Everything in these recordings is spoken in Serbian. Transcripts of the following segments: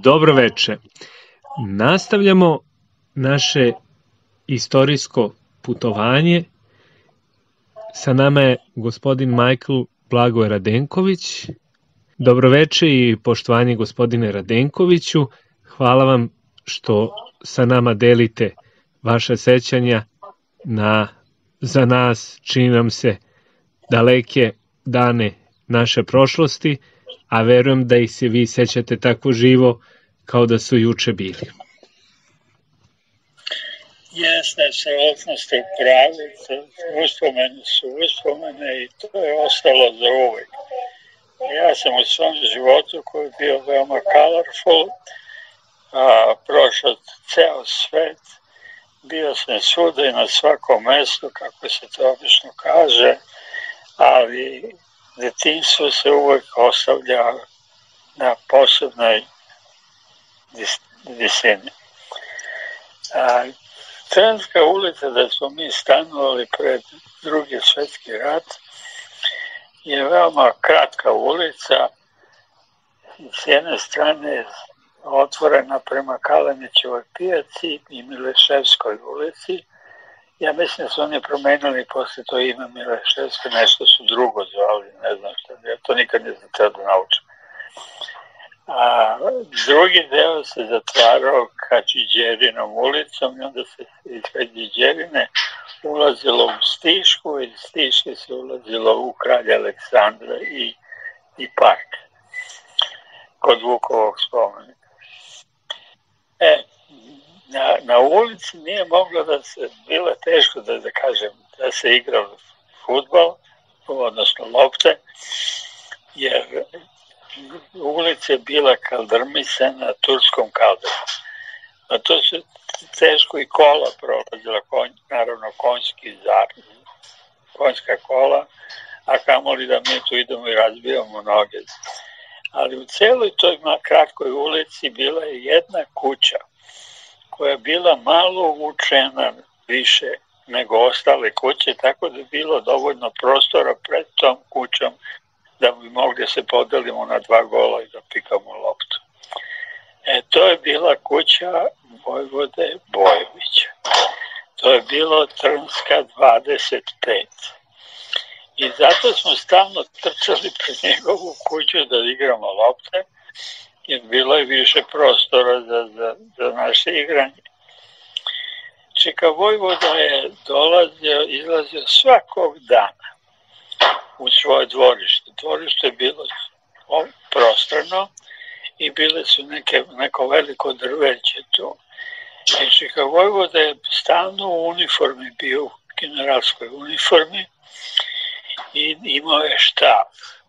Dobro veče. Nastavljamo naše istorijsko putovanje. Sa nama je gospodin Michael Blagoje Radenković. Dobro veče i poštovanje gospodine Radenkoviću. Hvala vam što sa nama delite vaše sećanja na, za nas, čini nam se, daleke dane naše prošlosti, a verujem da ih se vi sećate tako živo kao da su juče bili. Jeste, apsolutno ste pravi, uspomene su uspomene i to je ostalo za uvek. Ja sam u svom životu koji je bio veoma colorful, prošao ceo svet, bio sam svuda i na svakom mestu, kako se to obično kaže, ali detinjstvo se uvek ostavlja na posebnoj visini. Trnska ulica, da smo mi stanovali pred Drugi svetski rat, je veoma kratka ulica, s jedne strane otvorena prema Kalenićevoj pijaci i Mileševskoj ulici. Ja mislim da su oni promenili posle to ime Mileševske, nešto su drugo zvali, ne znam šta, ja to nikad nisam trebao da naučim. A drugi deo se zatvarao Hadžiđerinom ulicom i onda se iz Hadžiđerine ulazilo u Stišku i iz Stiške se ulazilo u Kralja Aleksandra i park kod Vukovog spomenika. Na ulici nije moglo da se, bilo teško da kažem, da se igra fudbal, odnosno lopte, jer ulica je bila kaldrmisana turskom kaldrmom. A to se teško i kola prolazila, naravno konjska kola, a kamoli da mi tu idemo i razbijamo noge. Ali u celoj toj kratkoj ulici bila je jedna kuća koja je bila malo uvučena više nego ostale kuće, tako da je bilo dovoljno prostora pred tom kućom da bi mogli se podelimo na 2 gola i da pikamo loptu. To je bila kuća Vojvode Bojovića. To je bilo Trnska 25. I zato smo stalno trčali pred njegovu kuću da igramo lopte, jer bilo je više prostora za naše igranje. Čika Vojvoda je izlazio svakog dana u svoje dvorište. Dvorište je bilo prostrano i bile su neko veliko drveće tu. I Čika Vojvoda je stalno u uniformi, bio u generalskoj uniformi i imao je štab.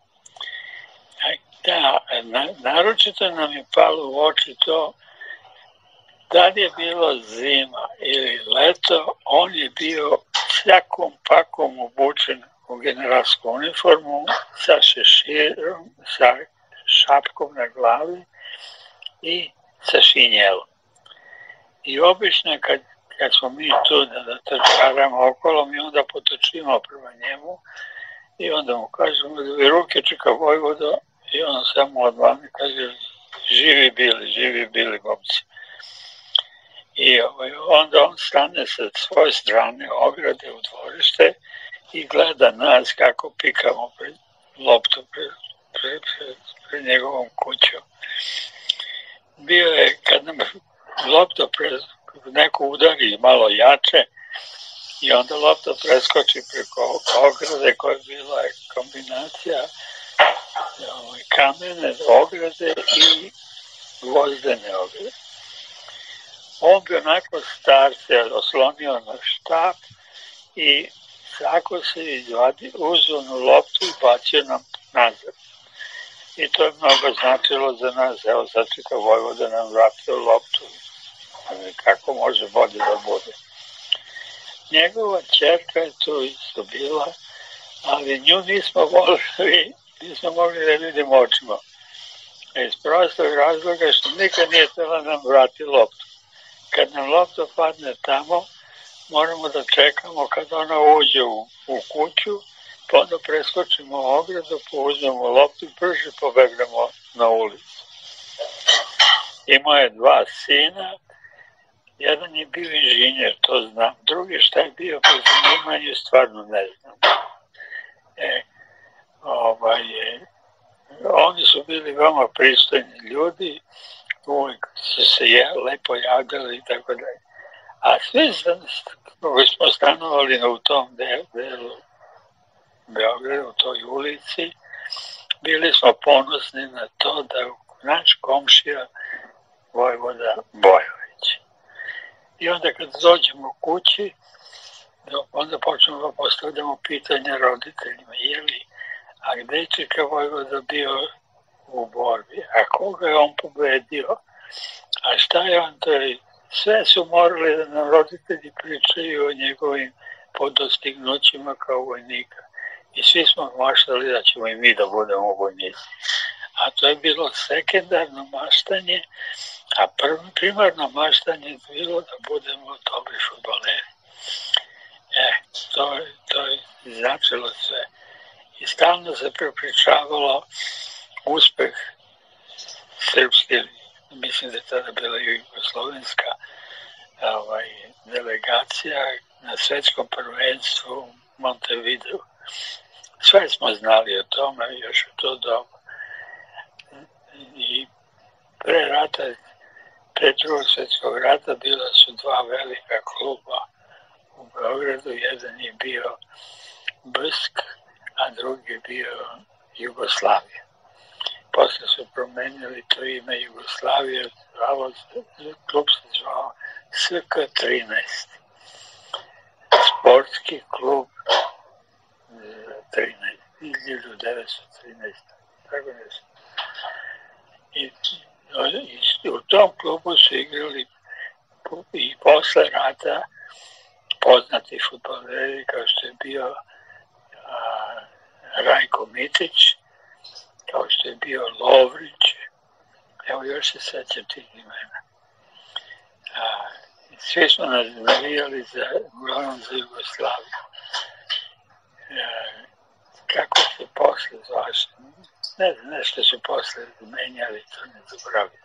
Da, naročito nam je palo u oči to da li je bilo zima ili leto, on je bio sjakom pakom obučen u generalsku uniformu sa šeširom, sa šapkom na glavi i sa šinjelom. I obično kad smo mi tu da trčaramo okolo, mi onda potočimo prema njemu i onda mu kažemo da ruke Čika Vojvodo i on samo odvane kaže živi bili momci. I onda on stane sa svoje strane ograde u dvorište i gleda nas kako pikamo loptu pred njegovom kućom. Bio je kad nam lopta neko udari malo jače i onda lopta preskoči preko ograde koja je bila kombinacija kamene ograde i gvozdene ograde. On bi onako star se oslonio na štap i tako se uzeo na loptu i bacio nam nazad. I to je mnogo značilo za nas. Evo sad Čika Vojvoda nam vratio loptu. Kako može bolje da bude. Njegova ćerka je tu isto bila, ali nju nismo mogli da vidimo očima. Iz prostog razloga što nikad nije htjela nam vrati loptu. Kad nam lopta padne tamo, moramo da čekamo kad ona uđe u kuću, pa onda preskočimo ogradu, uzmemo loptu i brže pobegnemo na ulicu. Imao je 2 sina, jedan je bio inženjer, to znam, drugi šta je bio po zanimanju, stvarno ne znam. Oni su bili veoma pristojni ljudi, uvijek su se lepo javljali i tako dalje. A svi koji smo stanovali u tom delu Beograda, u toj ulici, bili smo ponosni na to da naš komšija vojvoda Bojović. I onda kad dođemo kući, onda počnemo da postavljamo pitanja roditeljima, a gde je čika vojvoda bio u borbi, a koga je on pobedio, a šta je on to je. Sve su morali da nam roditelji pričaju o njegovim podostignućima kao vojnika. I svi smo maštali da ćemo i mi da budemo vojnici. A to je bilo sekundarno maštanje, a primarno maštanje je bilo da budemo dobri fudbaleri. To je značilo sve. I stalno se prepričavalo uspeh srpske, mislim da je tada bila jugoslovenska delegacija na svetskom prvenstvu u Montevideu. Sve smo znali o tome još u to doba. I pre drugog svetskog rata bila su 2 velika kluba u Beogradu. Jedan je bio Brsk, a drugi je bio Jugoslavija. Posle su promenili to ime Jugoslavije, klub se zvao SK13. Sportski klub 1913. Tako nešto. I u tom klubu su igrali i posle rata poznati fudbaleri kao što je bio Rajko Mitić, kao što je bio Lovrić, evo još se sećam tih imena. Svi smo nas navijali uglavnom za Jugoslaviju. Kako se posle zvaše, ne znam, nešto su posle menjali, to ne zaboravim.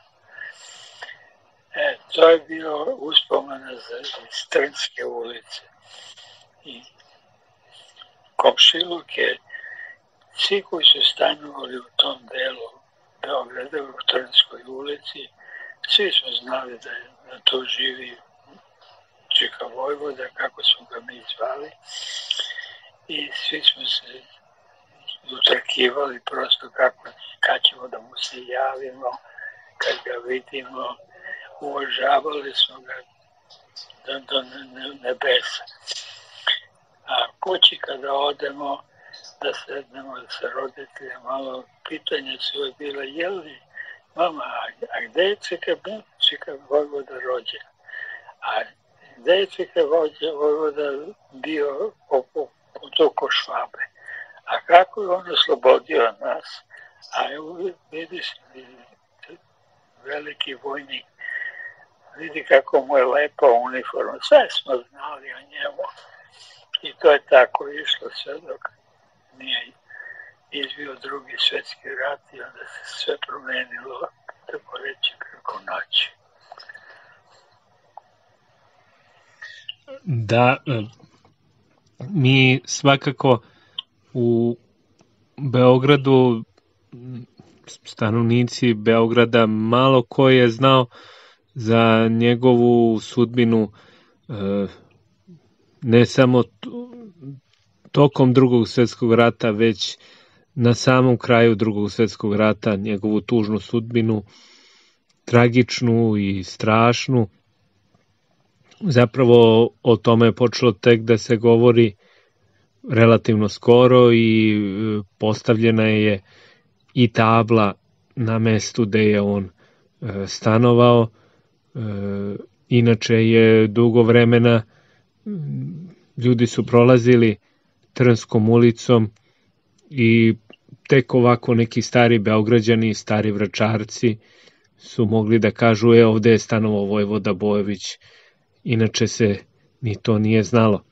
To je bilo uspomena iz Trnske ulice. I komšiluk je, svi koji su stanovali u tom delu Beograda, u Trnskoj ulici, svi smo znali da to živi čika vojvoda, kako smo ga mi zvali. I svi smo se utrkivali prosto kad ćemo da mu se javimo, kad ga vidimo, uvažavali smo ga do nebesa. A kući kada odemo, da sednemo sa roditeljima, malo pitanja su uvijek bila, je li, mama, a gde je čika vojvoda rođen? A gde je čika vojvoda bio oko Švabe? A kako je on oslobodio nas? A evo vidiš, veliki vojnik, vidi kako mu je lepa uniforma, sve smo znali o njemu. I to je tako išlo sve dok nije izbio Drugi svetski rat i onda se sve promenilo, tako reći, preko noći. Da, mi svakako u Beogradu, stanovnici Beograda, malo ko je znao za njegovu sudbinu, ne samo tokom Drugog svetskog rata, već na samom kraju Drugog svetskog rata, njegovu tužnu sudbinu, tragičnu i strašnu. Zapravo o tome je počelo tek da se govori relativno skoro i postavljena je i tabla na mestu gde je on stanovao. Inače je dugo vremena ljudi su prolazili Trnskom ulicom i tek ovako neki stari Beograđani, stari Vračarci su mogli da kažu ovde je stanovao vojvoda Bojović, inače se ni to nije znalo.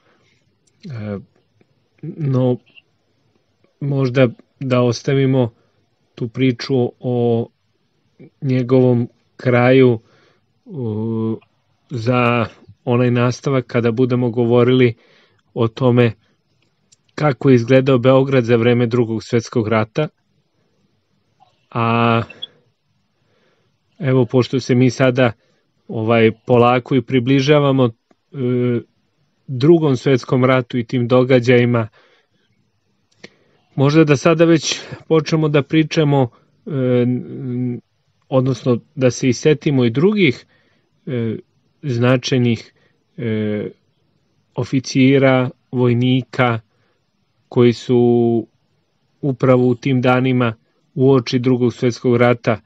No, možda da ostavimo tu priču o njegovom kraju za onaj nastavak kada budemo govorili o tome kako je izgledao Beograd za vreme Drugog svjetskog rata. A evo, pošto se mi sada polako i približavamo Drugom svjetskom ratu i tim događajima, možda da sada već počnemo da pričamo, odnosno da se isetimo i drugih značajnih oficira, vojnika koji su upravo u tim danima uoči Drugog svjetskog rata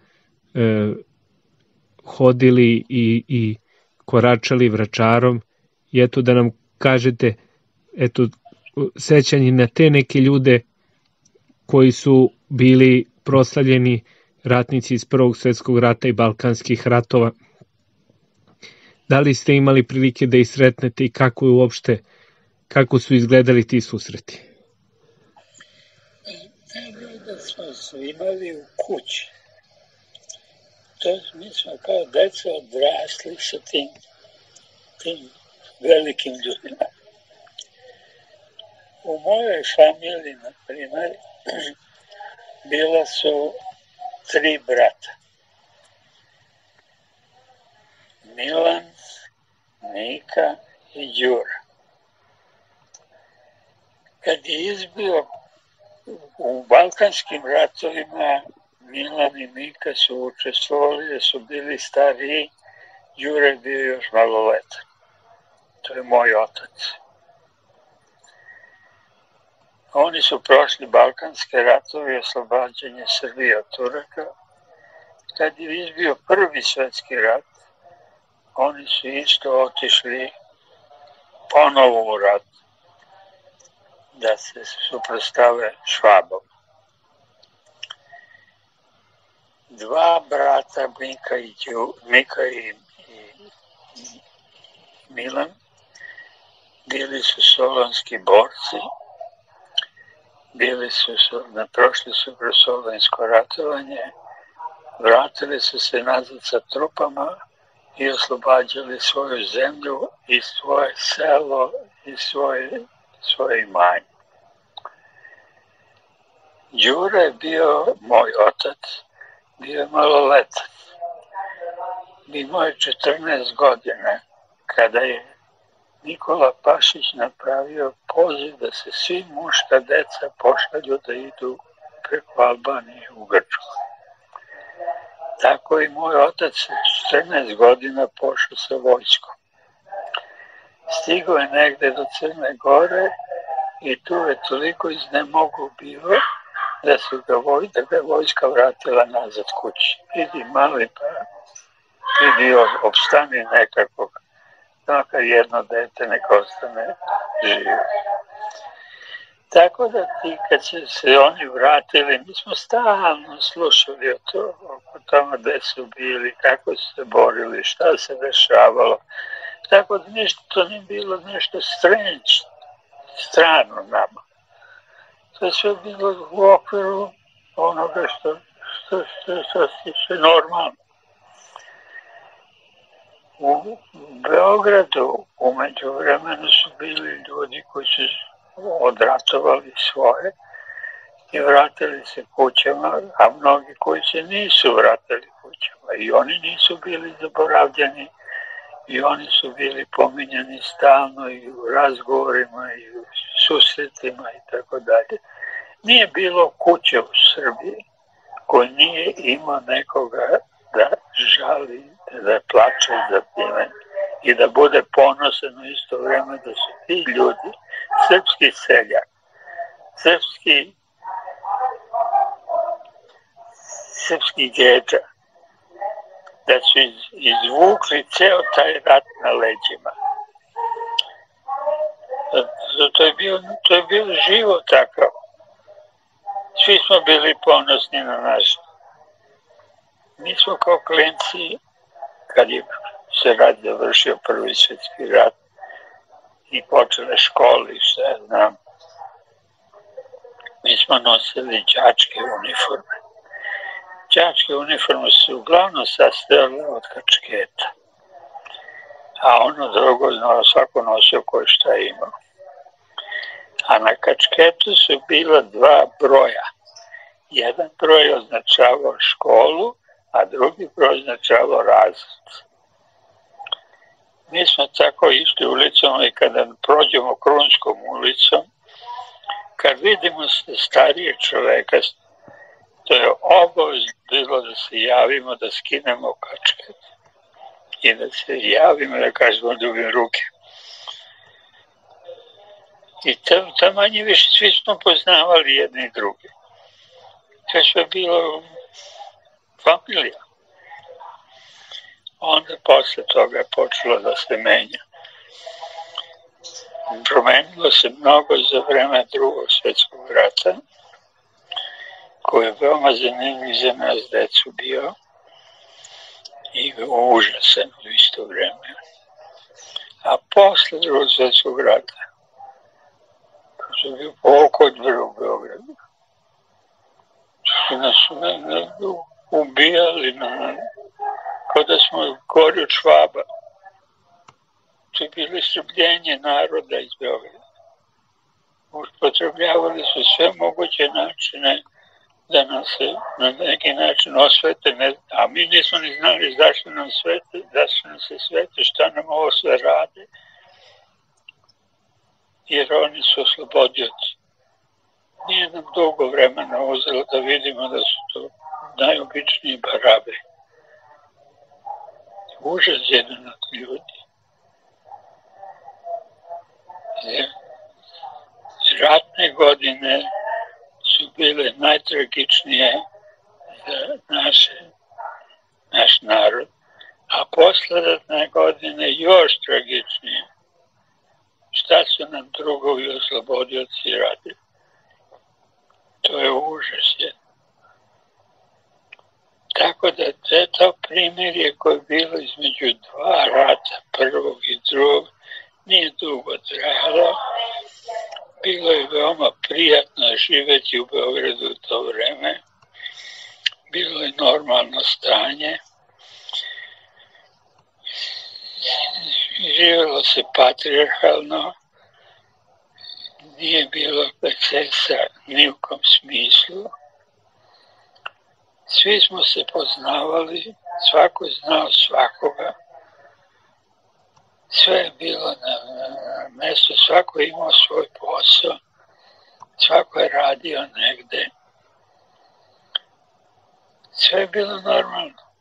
hodili i koračali Vračarom, i eto da nam kažete sećanje na te neke ljude koji su bili proslavljeni ratnici iz Prvog svjetskog rata i Balkanskih ratova. Da li ste imali prilike da ih sretnete i kako su izgledali ti susreti? Da smo imali u kući. Mi smo kao deca odrasli sa tim velikim ljudima. U mojoj familiji, na primjer, bila su 3 brata. Milan, Nika i Đura. Kad je izbio u Balkanskim ratovima, Milan i Nika su učestvovali, jer su bili stariji, Đura je bio još maloletan. To je moj otac. Oni su prošli Balkanske ratove i oslobađanje Srbije od Turaka. Kad je izbio Prvi svjetski rat, oni su isto otišli ponovo u rat, da se suprotstave Švabom. 2 brata, Mika i Milan, bili su solonski borci, prošli su kroz solonsko ratovanje, vratili su se nazad sa trupama i oslobađali svoju zemlju i svoje selo i svoje imanje. Đura je bio moj otac, bio je maloletan. Imao je 14 godina kada je Nikola Pašić napravio poziv da se svi muška deca pošalju da idu preko Albanije u Grčku. Tako i moj otac 14 godina pošao sa vojskom. Stigao je negde do Crne Gore i tu je toliko iznemogao bio da ga vojska vratila nazad kući. Idi mali, pa idi opstani nekako, neka jedno dete neka ostane živo. Tako da kad su se oni vratili, mi smo stalno slušali o tome gde su bili, kako su se borili, šta se dešavalo. Tako da to nije bilo nešto strano nama. To je sve bilo u okviru onoga što je normalno. U Beogradu umeđu vremenu su bili ljudi koji su odratovali svoje i vratili se kućama, a mnogi koji se nisu vratili kućama. I oni nisu bili zaboravljeni, i oni su bili pominjani stalno i u razgovorima i u susretima i tako dalje. Nije bilo kuće u Srbiji koji nije imao nekoga da žali, da plače za time i da bude ponosan u isto vreme da su ti ljudi, srpski seljak, srpski djeđa, da su izvukli ceo taj rat na leđima. To je bio život takav. Svi smo bili ponosni na naš. Mi smo kao klinci, kad je se rat završio, Prvi svjetski rat, i počele škole, što ja znam, mi smo nosili đačke uniforme. đačke uniforme su uglavnom sastojale od kačketa, a ono drugo svako nosio koji šta imao. A na kačketu su bila dva broja. Jedan broj označavao školu, a drugi broj označavao razred. Mi smo tako išli ulicom i kada prođemo Krunskom ulicom, kad vidimo starijeg čoveka, to je obavezno bilo da se javimo, da skinemo kačket i da se javimo, da kažemo dugim ruke. I to manje više svi smo poznavali jedni i drugi. To je sve bilo familija. Onda posle toga je počelo da se menja. Promenilo se mnogo za vreme Drugog svjetskog rata, koji je veoma zanimljiv za nas decu bio i užasan u isto vreme. A posle Drugog svjetskog rata, to su bio pokod u Beogradu, su nas ubijali kao da smo gori od Švaba. To je bilo istrbljenje naroda iz Beograda. Upotrebljavali su sve moguće načine da nas se na neki način osvete, a mi nismo ni znali zašto nam se svete, šta nam ovo sve rade, jer oni su oslobodioci. Nije nam dugo vremena uzelo da vidimo da su to najobičniji barabe. Užas jedan od ljudi. Ratne godine su bile najtragičnije za naš narod, a posleratne godine još tragičnije. Šta su nam drugovi oslobodioci radili? To je užas jedan. Tako da to primirje koje je bilo između dva rata, prvog i drugog, nije dugo trajalo. Bilo je veoma prijatno živeti u Beogradu u to vreme. Bilo je normalno stanje. Živjelo se patrijarhalno. Nije bilo excesa ni u kom smislu. Svi smo se poznavali, svako znao svakoga. Sve je bilo na mestu, svako je imao svoj posao, svako je radio negde. Sve je bilo normalno.